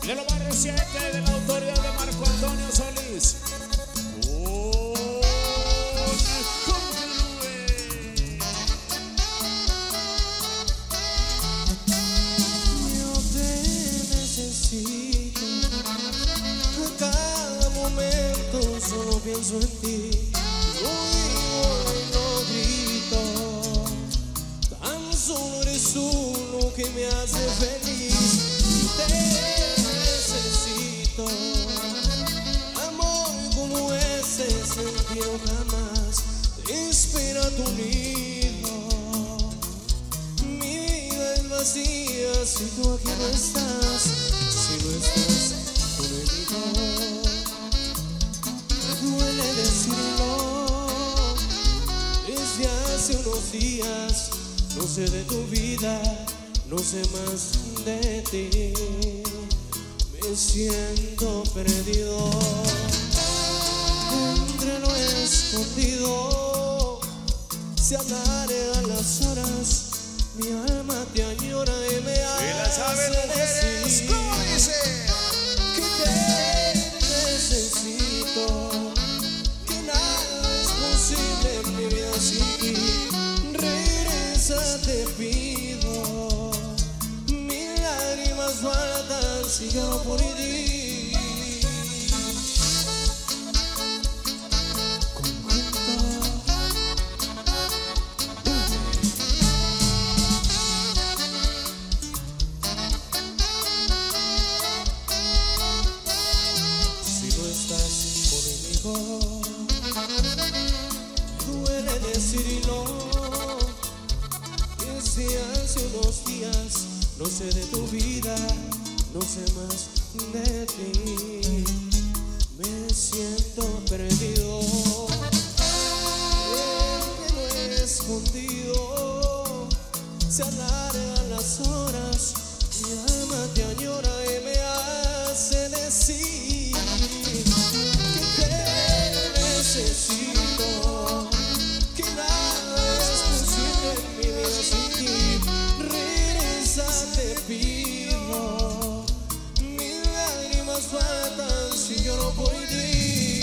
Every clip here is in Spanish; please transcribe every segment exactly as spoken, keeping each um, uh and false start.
de lo más reciente de la autoridad de Marco Antonio Solís. Oh, yo te necesito, a cada momento solo pienso en ti. No digo y no grito, tan solo eres uno que me hace feliz. Te necesito, amor como ese sentido jamás te espera tu nido. Mi vida es vacía si tú aquí no estás, si no estás conmigo. Me duele decirlo, desde hace unos días no sé de tu vida, no sé más de ti. Me siento perdido entre lo escondido. Si hablaré a las horas, mi alma te añora y me hace. Y la saben mujeres, ¿cómo dice? Que te necesito, que nada es posible en mi vida sin ti. Regresa, te pido, mis lágrimas faltan si yo por ti. Duele decirlo, desde hace unos días no sé de tu vida, no sé más de ti. Me siento perdido, en lo escondido. Se alargan las horas, mi alma te añora y me hace decir que te necesito, que nada es posible en mi vida sin ti. Regresa, te pido, mis lágrimas faltan si lloro por ti.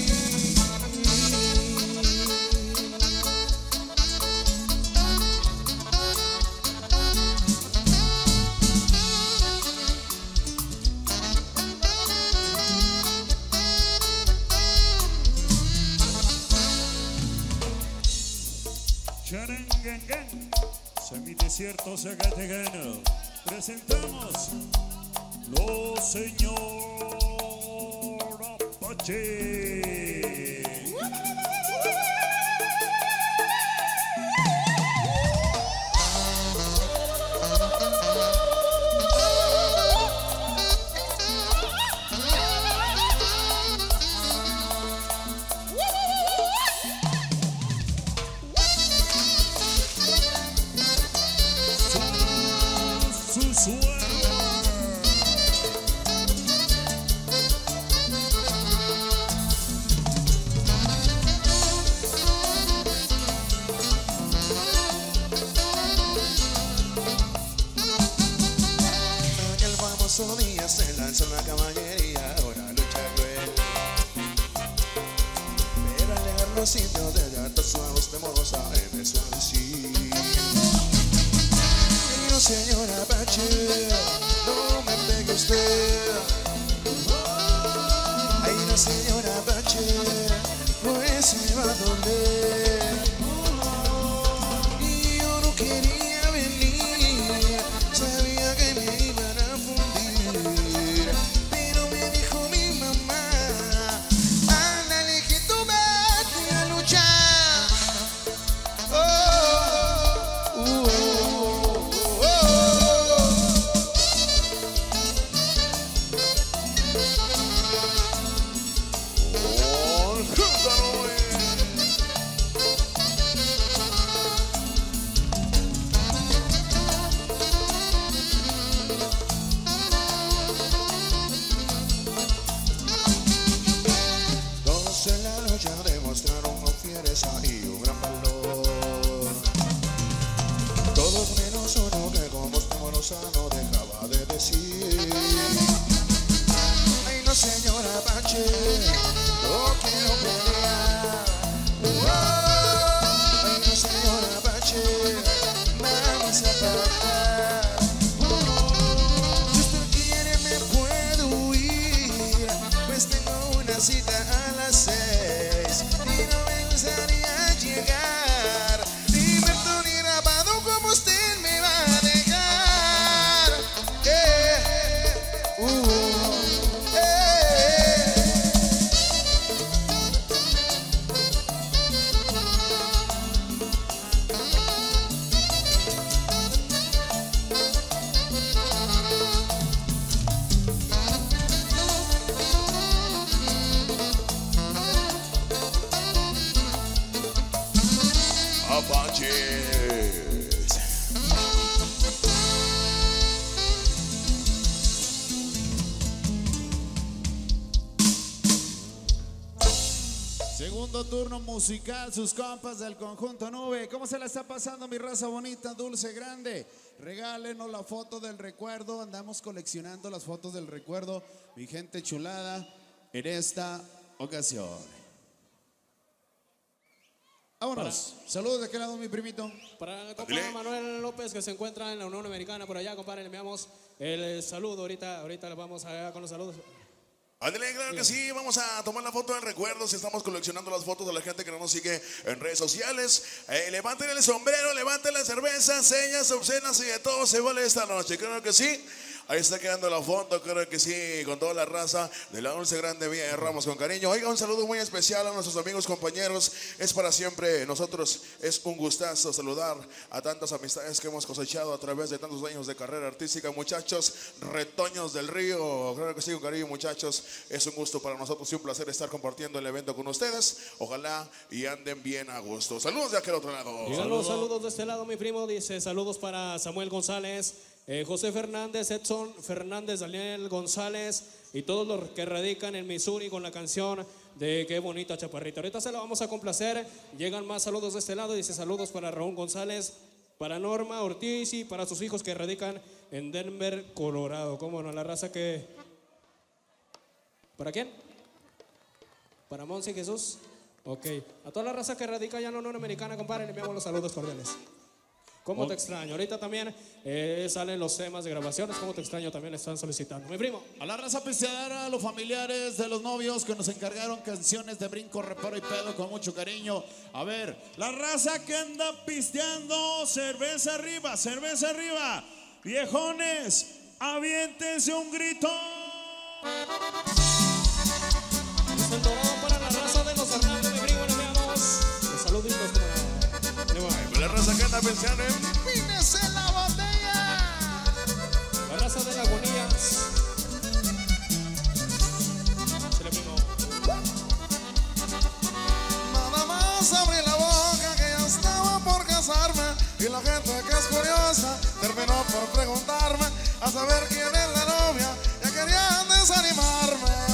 Charangangan, semidesierto zacatecano. Presentamos Los Señor Apache. Solo día se lanzó una caballería, ahora lucha cruel. Pero al llegar los sitios de llanto su voz temorosa empezó a decir: Dios, señor Apache, no me pegue usted. Ay, no, señor Apache, pues me va a doler. Y yo no quería venir, sabía que me iban a fundir, pero me dijo mi mamá: ándale que tú vete a luchar. Oh, oh, oh, oh, oh, oh. no dejaba de decir. Segundo turno musical, sus compas del conjunto Nube. ¿Cómo se la está pasando, mi raza bonita, dulce, grande? Regálenos la foto del recuerdo. Andamos coleccionando las fotos del recuerdo, mi gente chulada, en esta ocasión. Vámonos. Para, Saludos de aquel lado, mi primito. Para el compadre Manuel López, que se encuentra en la Unión Americana por allá, compadre, le enviamos el saludo. Ahorita, ahorita le vamos allá con los saludos. Ándale, claro que sí, vamos a tomar la foto del recuerdo. Si estamos coleccionando las fotos de la gente que no nos sigue en redes sociales, eh, levanten el sombrero, levanten la cerveza, señas obscenas y de todo se vale esta noche, claro que sí. Ahí está quedando la foto, creo que sí, con toda la raza de la Dulce Grande Villa de Ramos con cariño. Oiga, un saludo muy especial a nuestros amigos, compañeros. Es para siempre, nosotros es un gustazo saludar a tantas amistades que hemos cosechado a través de tantos años de carrera artística. Muchachos, retoños del río, claro que sí, con cariño, muchachos. Es un gusto para nosotros y un placer estar compartiendo el evento con ustedes. Ojalá y anden bien a gusto. Saludos de aquel otro lado. Llegan los saludos de este lado, mi primo. Dice saludos para Samuel González, Eh, José Fernández, Edson Fernández, Daniel González y todos los que radican en Missouri con la canción de Qué bonita chaparrita. Ahorita se la vamos a complacer. Llegan más saludos de este lado. Dice saludos para Raúl González, para Norma Ortiz y para sus hijos que radican en Denver, Colorado. ¿Cómo no? La raza que... ¿Para quién? ¿Para Monsi Jesús? Ok. A toda la raza que radica allá en la Unión Americana, compadre, le enviamos los saludos cordiales. ¿Cómo te extraño? Ahorita también eh, salen los temas de grabaciones. ¿Cómo te extraño? También le están solicitando. Mi primo. A la raza pisteadora, a los familiares de los novios que nos encargaron canciones de brinco, reparo y pedo con mucho cariño. A ver, la raza que anda pisteando, cerveza arriba, cerveza arriba. Viejones, aviéntense un grito. Es el dorado para la raza de los Hernández, mi primo. Le enviamos los saluditos para... La raza que anda pensando en ¡Pínese la botella! La raza de Lagunías. Se le primo. Nada más abrí la boca que ya estaba por casarme. Y la gente que es curiosa terminó por preguntarme a saber quién es la novia. Ya querían desanimarme.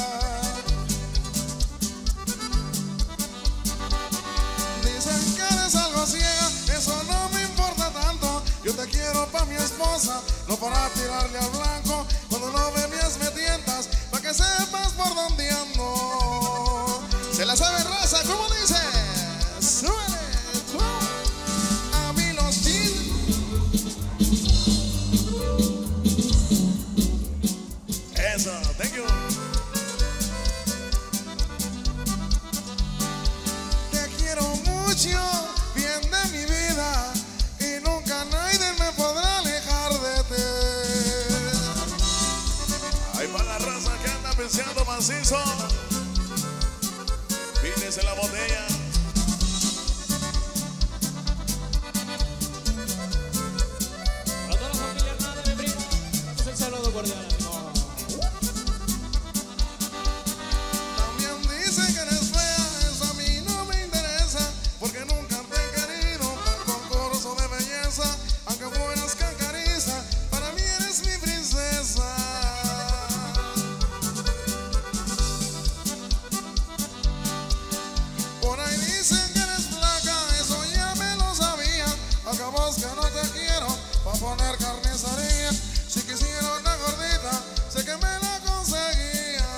Eso no me importa tanto. Yo te quiero pa' mi esposa, no para tirarle al blanco. Cuando no me veas me tientas, pa' que sepas por dónde ando. Se la sabe raza, ¿cómo dice? ¡Súbele! A mí los chill. eso, thank you. Te quiero mucho, bien de mi vida, y nunca nadie me podrá alejar de ti. Ahí va la raza que anda pensando macizo. Pínese la botella. A toda la familia Hernández, mi primo, es el saludo cordial. También dicen que eres fea, eso a mí no me interesa, porque nunca te he querido por concurso de belleza. Aunque fueras cancariza, para mí eres mi princesa. Por ahí dicen que eres flaca, eso ya me lo sabía. Acabas que no te quiero, pa' poner carnicería. Si quisiera una gordita, sé que me la conseguía.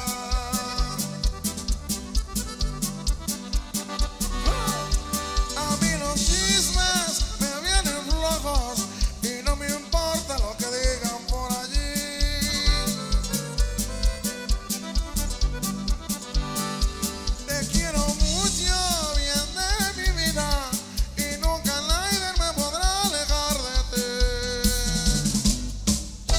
A mí los chismes me vienen flojos y no me importa lo que digan por allí. Te quiero mucho, bien de mi vida, y nunca nadie me podrá alejar de ti.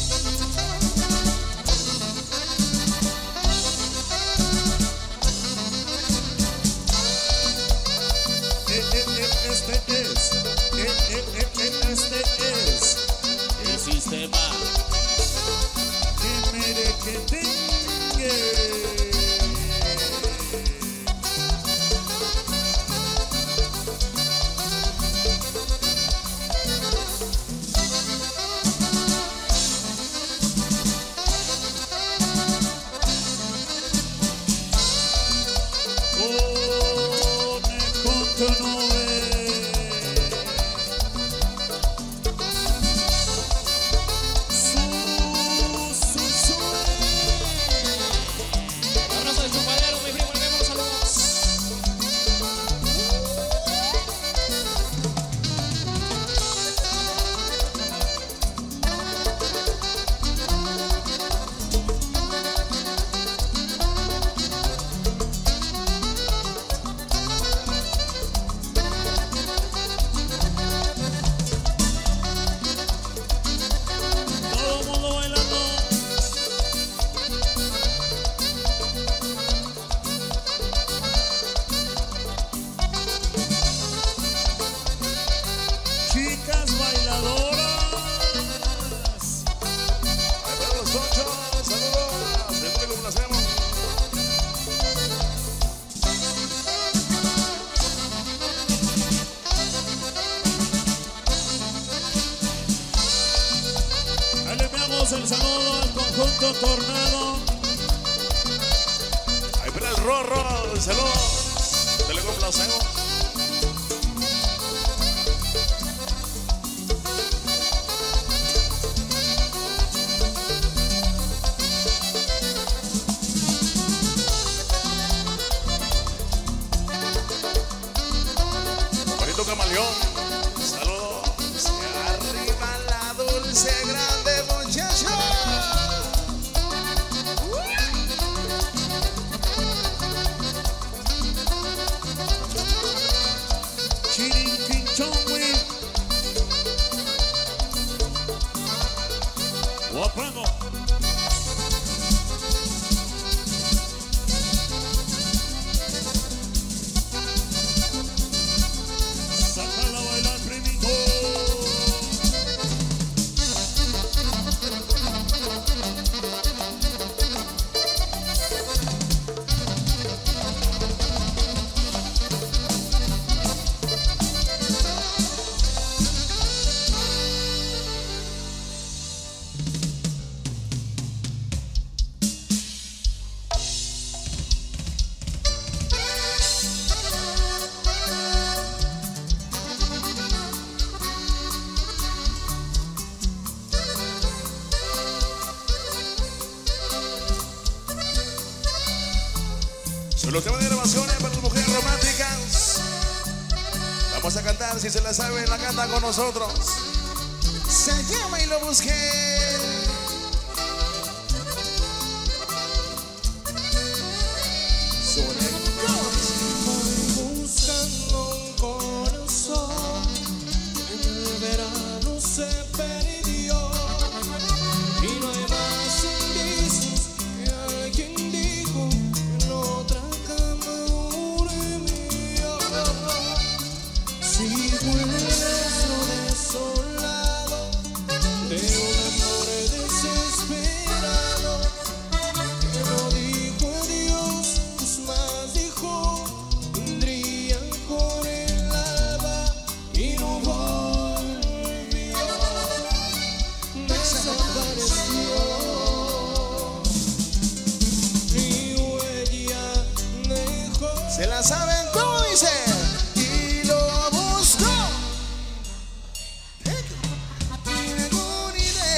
mandamos el saludo al conjunto Tornado. Ahí para el Rorro, el saludo. Te lo complacemos. Bonito camaleón. Saludos. Arriba la dulce grande muchacho. Chirinquinchongui. Guapango. Sácala a bailar, primito. Son los temas de grabaciones para las mujeres románticas. Vamos a cantar, si se la saben, la canta con nosotros. Se llama Y lo busqué. Voy buscando un corazón en el verano se perdió y no hay más indicios que alguien dijo en otra cama durmió. Si vuelves lo desolado de un amor desesperado que no dijo adiós, pues más dijo vendría con el alba y no volvió, desapareció. Mi huella dejó. ¿Se la saben? ¿Cómo dice? Y lo buscó y ninguna idea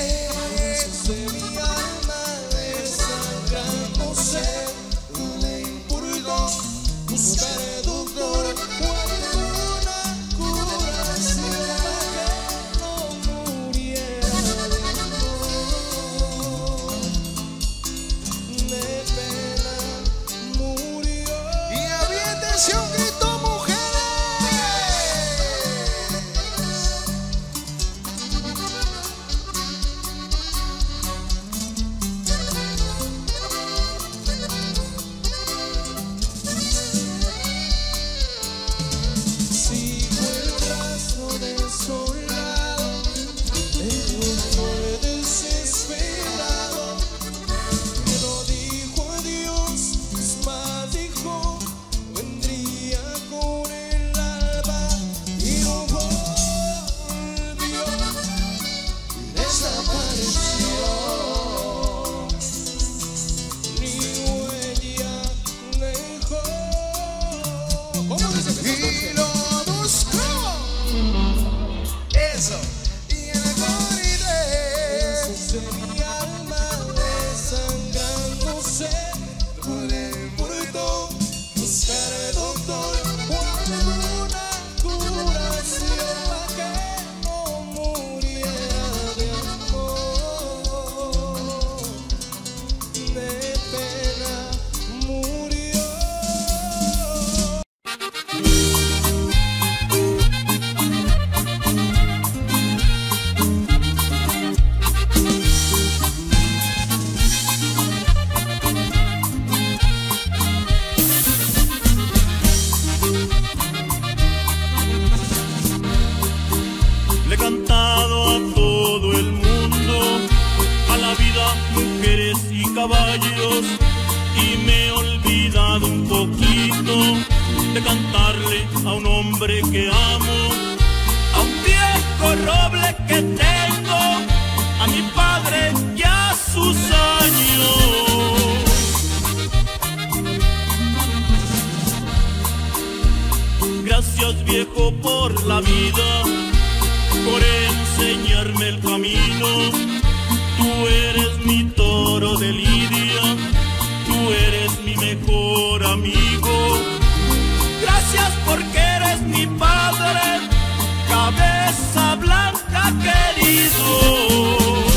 por la vida, por enseñarme el camino. Tú eres mi toro de lidia, tú eres mi mejor amigo. Gracias porque eres mi padre, cabeza blanca querido.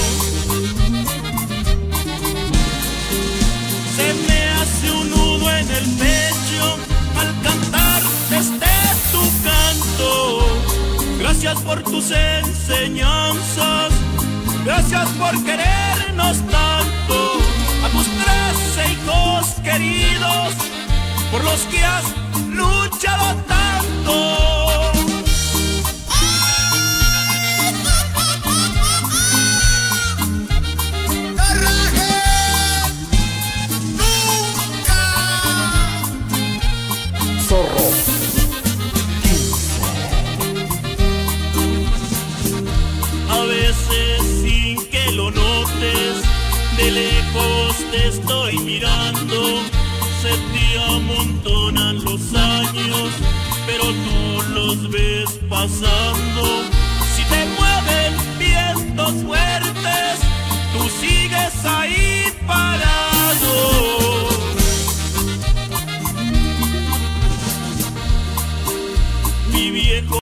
Se me hace un nudo en el pecho al cantar este tu canto. Gracias por tus enseñanzas, gracias por querernos tanto. A tus trece hijos queridos, por los que has luchado tanto. A veces sin que lo notes, de lejos te estoy mirando. Se te amontonan los años, pero tú los ves pasando.